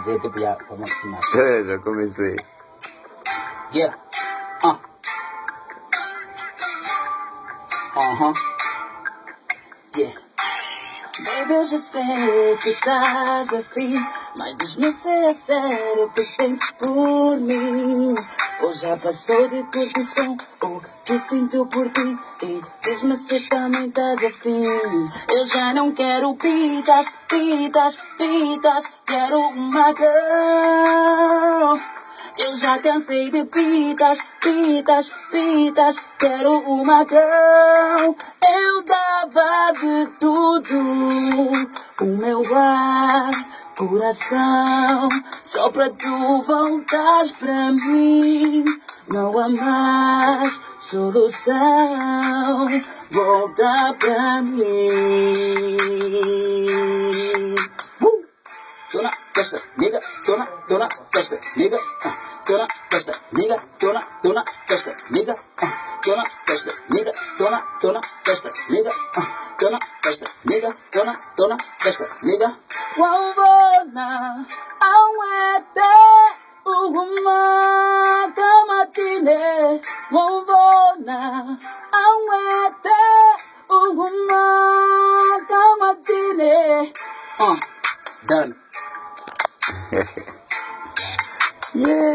dizer tipo, já, vamos mais. Já comecei. Yeah. Yeah. Baby, eu já sei que estás afim, mas diz-me se é sério que sentes por mim. Ou já passou de curtição, o que sinto por ti. E diz-me se também estás afim. Eu já não quero pitas, pitas, pitas. Quero uma girl. Eu já cansei de pitas, pitas, pitas. Quero uma girl. Eu dava de tudo, o meu ar, coração, só pra tu voltares pra mim. Não há mais solução, volta pra mim. Tô na festa, nigga, tô na festa, nigga, tô na festa, nigga, tô na festa, nigga, tô na festa, nigga, tô na festa, nigga, tô na festa, nigga, tô na festa, nigga. Wawona, awete, uhuma, tamatine, wawona, awete, uhuma, tamatine. Done. Yeah.